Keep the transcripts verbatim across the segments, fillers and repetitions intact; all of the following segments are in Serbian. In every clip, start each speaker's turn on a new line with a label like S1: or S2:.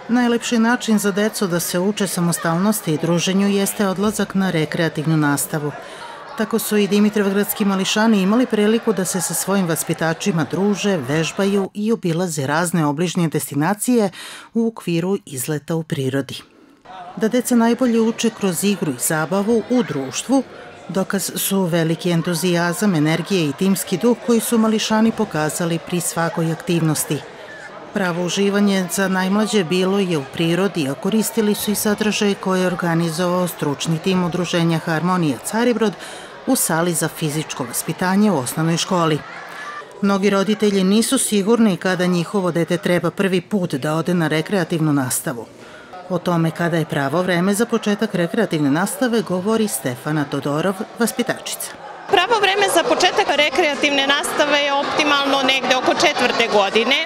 S1: Najlepši način za decu da se uče samostalnosti i druženju jeste odlazak na rekreativnu nastavu. Tako su i dimitrovgradski mališani imali priliku da se sa svojim vaspitačima druže, vežbaju i obilaze razne obližnje destinacije u okviru izleta u prirodi. Da deca najbolje uče kroz igru i zabavu u društvu, dokaz su veliki entuzijazam, energije i timski duh koji su mališani pokazali pri svakoj aktivnosti. Pravo uživanje za najmlađe bilo je u prirodi, a koristili su i sadržaje koje je organizovao stručni tim udruženja Harmonija Caribrod u sali za fizičko vaspitanje u osnovnoj školi. Mnogi roditelji nisu sigurni kada njihovo dete treba prvi put da ode na rekreativnu nastavu. O tome kada je pravo vreme za početak rekreativne nastave govori Stefana Todorov, vaspitačica.
S2: Pravo vreme za početak rekreativne nastave je optimalno negde oko četvrte godine.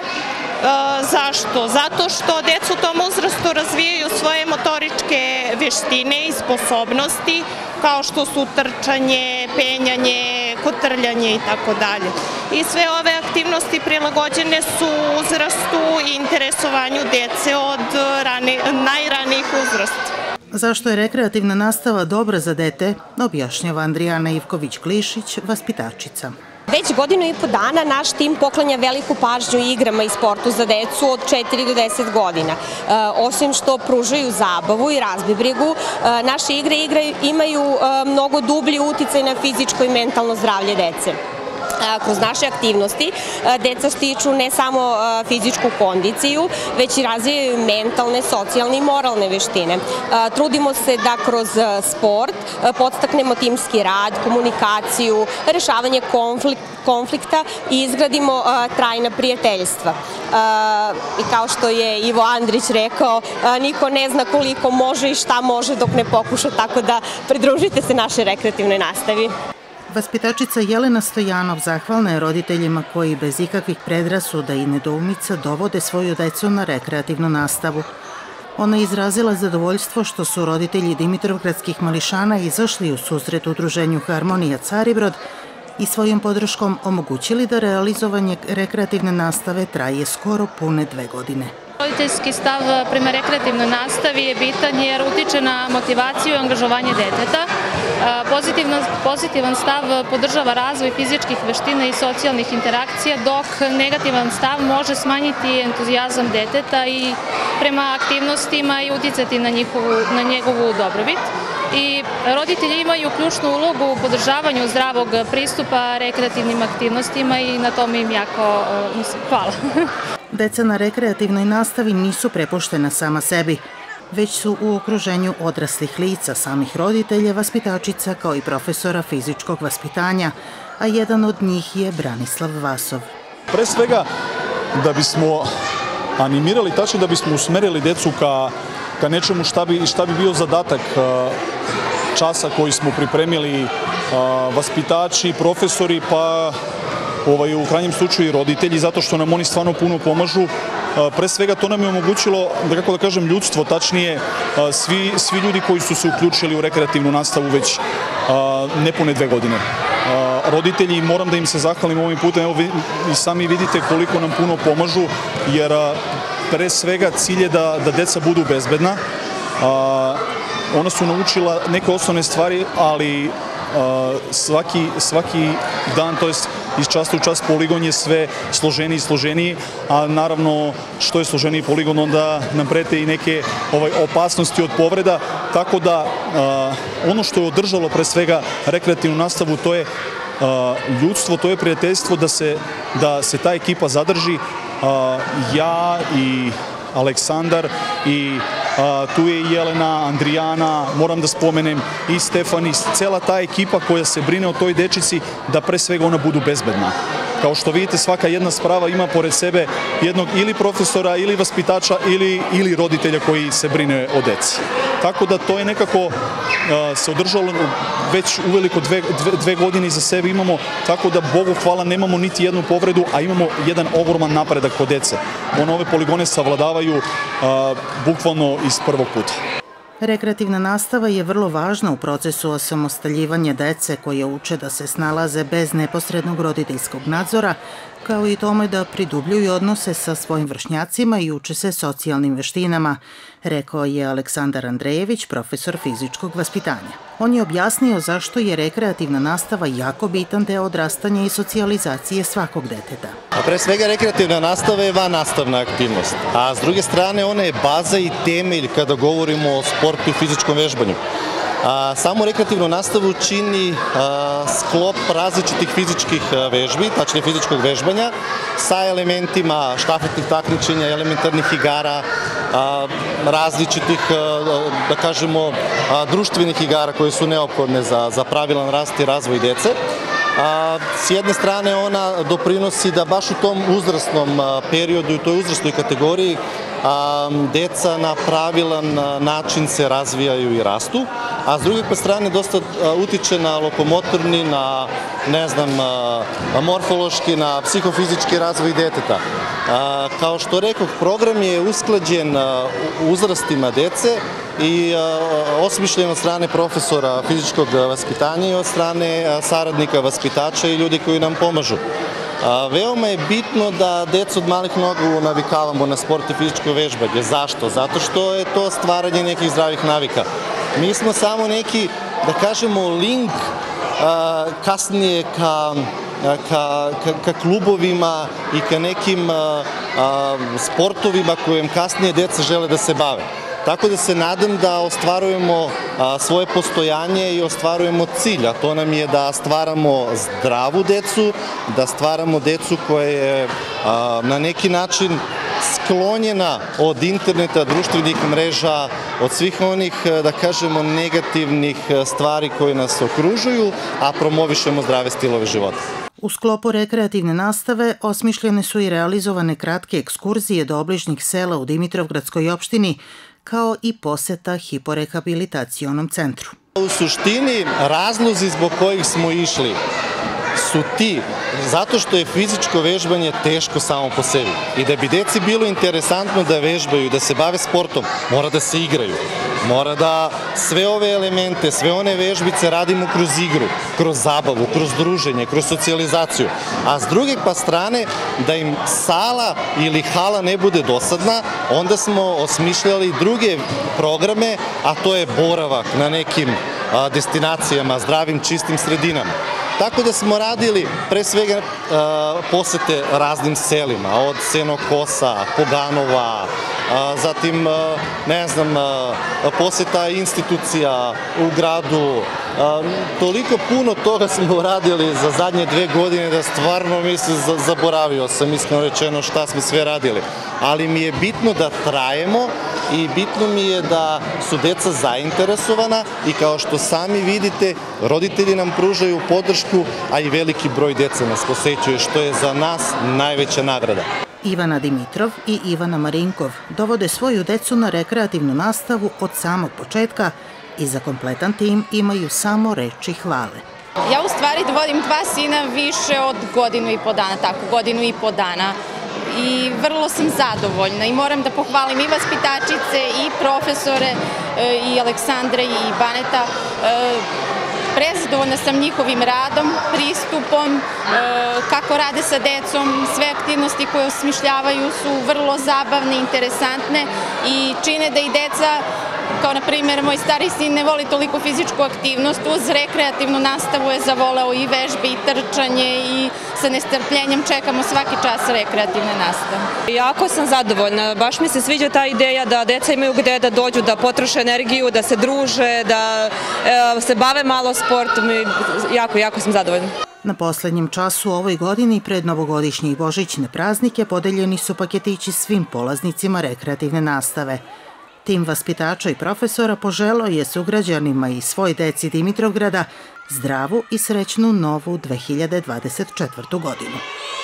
S2: Zašto? Zato što deca u tom uzrastu razvijaju svoje motoričke veštine i sposobnosti, kao što su trčanje, penjanje, kotrljanje i tako dalje. I sve ove aktivnosti prilagođene su uzrastu i interesovanju dece od najranijih uzrasta.
S1: Zašto je rekreativna nastava dobra za dete, objašnjava Andrijana Ivković-Klišić, vaspitačica.
S3: Već godinu i po dana naš tim poklanja veliku pažnju igrama i sportu za decu od četiri do deset godina. Osim što pružaju zabavu i razbibrigu, naše igre imaju mnogo dublji uticaj na fizičko i mentalno zdravlje dece. Kroz naše aktivnosti deca stiču ne samo fizičku kondiciju, već i razvijaju mentalne, socijalne i moralne veštine. Trudimo se da kroz sport podstaknemo timski rad, komunikaciju, rešavanje konflikta i izgradimo trajna prijateljstva. I kao što je Ivo Andrić rekao, niko ne zna koliko može i šta može dok ne pokuša, tako da pridružite se našoj rekreativnoj nastavi.
S1: Vaspitačica Jelena Stojanov zahvalna je roditeljima koji bez ikakvih predrasuda i nedoumica dovode svoju decu na rekreativnu nastavu. Ona je izrazila zadovoljstvo što su roditelji dimitrovgradskih mališana izašli u susret udruženju Harmonija Caribrod i svojom podrškom omogućili da realizovanje rekreativne nastave traje skoro pune dve godine.
S4: Roditeljski stav prema rekreativnoj nastavi je bitan jer utiče na motivaciju i angažovanje deteta. Pozitivan stav podržava razvoj fizičkih veština i socijalnih interakcija, dok negativan stav može smanjiti entuzijazam deteta i prema aktivnostima i uticati na njegovu dobrobit. I roditelji imaju ključnu ulogu u podržavanju zdravog pristupa rekreativnim aktivnostima i na tome im jako hvala.
S1: Deca na rekreativnoj nastavi nisu prepuštena sama sebi, već su u okruženju odraslih lica, samih roditelja, vaspitačica kao i profesora fizičkog vaspitanja, a jedan od njih je Branislav Vasov.
S5: Pre svega da bismo animirali, tačno da bismo usmerili decu ka nečemu šta bi bio zadatak časa koji smo pripremili vaspitači, profesori, pa u krajnjem slučaju i roditelji, zato što nam oni stvarno puno pomažu. Pre svega to nam je omogućilo, da kako da kažem, ljudstvo, tačnije svi ljudi koji su se uključili u rekreativnu nastavu već nepune dve godine. Roditelji, moram da im se zahvalim ovim putem, evo i sami vidite koliko nam puno pomažu, jer pre svega cilj je da deca budu bezbedna. Ona su naučila neke osnovne stvari, ali svaki dan, to je iz časa u čas, poligon je sve složeniji i složeniji, a naravno što je složeniji poligon, onda nam prete i neke opasnosti od povreda, tako da ono što je održalo pre svega rekreativnu nastavu, to je ljudstvo, to je prijateljstvo, da se ta ekipa zadrži. Ja i Aleksandar i tu je i Jelena, Andrijana, moram da spomenem i Stefan i cela ta ekipa koja se brine o toj dečici da pre svega ona budu bezbedna. Kao što vidite, svaka jedna sprava ima pored sebe jednog ili profesora, ili vaspitača, ili roditelja koji se brine o deci. Tako da to je nekako se održalo već uveliko dve godine iza sebe imamo, tako da Bogu hvala nemamo niti jednu povredu, a imamo jedan ogroman napredak kod dece. One ove poligone savladavaju bukvalno iz prvog puta.
S1: Rekreativna nastava je vrlo važna u procesu osamostaljivanja dece koje uče da se snalaze bez neposrednog roditeljskog nadzora, kao i tome da pridubljuju odnose sa svojim vršnjacima i uče se socijalnim veštinama, rekao je Aleksandar Andrejević, profesor fizičkog vaspitanja. On je objasnio zašto je rekreativna nastava jako bitan deo odrastanja i socijalizacije svakog deteta.
S6: Pre svega, rekreativna nastava je vannastavna aktivnost, a s druge strane ona je baza i temelj kada govorimo o sportu i fizičkom vežbanju. Samu rekreativnu nastavu čini sklop različitih fizičkih vežbi, tačnije fizičkog vežbanja, sa elementima štafetnih takmičenja, elementarnih igara, različitih, da kažemo, društvenih igara koje su neophodne za pravilan rast i razvoj dece. S jedne strane ona doprinosi da baš u tom uzrasnom periodu i toj uzrasnoj kategoriji deca na pravilan način se razvijaju i rastu, a s druge strane dosta utiče na lokomotorni, na, ne znam, morfološki, na psihofizički razvoj deteta. Kao što rekoh, program je usklađen uzrastima dece i osmišljen od strane profesora fizičkog vaspitanja i od strane saradnika vaspitača i ljudi koji nam pomažu. Veoma je bitno da decu od malih nogu navikavamo na sport i fizičko vežbanje. Zašto? Zato što je to stvaranje nekih zdravih navika. Mi smo samo neki, da kažemo, link kasnije ka klubovima i ka nekim sportovima kojem kasnije deca žele da se bave. Tako da se nadam da ostvarujemo svoje postojanje i ostvarujemo cilj, a to nam je da stvaramo zdravu decu, da stvaramo decu koja je na neki način sklonjena od interneta, društvenih mreža, od svih onih, da kažemo, negativnih stvari koje nas okružuju, a promovišemo zdrave stilove života.
S1: U sklopu rekreativne nastave osmišljene su i realizovane kratke ekskurzije do obližnjih sela u Dimitrovgradskoj opštini, kao i poseta hiporehabilitacionom centru.
S6: U suštini, razlozi zbog kojih smo išli su ti, zato što je fizičko vežbanje teško samo po sebi. I da bi deci bilo interesantno da vežbaju, da se bave sportom, mora da se igraju. Mora da sve ove elemente, sve one vežbice radimo kroz igru, kroz zabavu, kroz druženje, kroz socijalizaciju. A s druge pa strane, da im sala ili hala ne bude dosadna, onda smo osmišljali druge programe, a to je boravak na nekim destinacijama, zdravim, čistim sredinama. Tako da smo radili pre svega posete raznim selima, od Senokosa, Poganova, zatim, ne znam, poseta institucija u gradu. Toliko puno toga smo uradili za zadnje dve godine da stvarno, mislim, zaboravio sam, iskreno rečeno, šta smo sve radili. Ali mi je bitno da trajemo i bitno mi je da su deca zainteresovana i kao što sami vidite, roditelji nam pružaju podršku, a i veliki broj dece nas posećuje, što je za nas najveća nagrada.
S1: Ivana Dimitrov i Ivana Marinkov dovode svoju decu na rekreativnu nastavu od samog početka i za kompletan tim imaju samo reči hvale.
S7: Ja u stvari dovodim dva sina više od godinu i po dana, tako godinu i po dana. I vrlo sam zadovoljna i moram da pohvalim i vaspitačice i profesore i Aleksandra i Baneta. Prezadovoljna sam njihovim radom, pristupom, kako rade sa decom, sve aktivnosti koje osmišljavaju su vrlo zabavne, interesantne i čine da i deca, kao na primjer moj stari sin ne voli toliko fizičku aktivnost, uz rekreativnu nastavu je zavoleo i vežbe i trčanje i sa nestrpljenjem čekamo svaki čas rekreativne nastave.
S8: Jako sam zadovoljna, baš mi se sviđa ta ideja da deca imaju gde da dođu, da potroše energiju, da se druže, da se bave malo sportom i jako, jako sam zadovoljna.
S1: Na poslednjem času u ovoj godini pred novogodišnje i božićne praznike podeljeni su paketići svim polaznicima rekreativne nastave. Tim vaspitača i profesora poželao je sugrađanima i svoj deci Dimitrovgrada zdravu i srećnu novu dve hiljade dvadeset četvrtu godinu.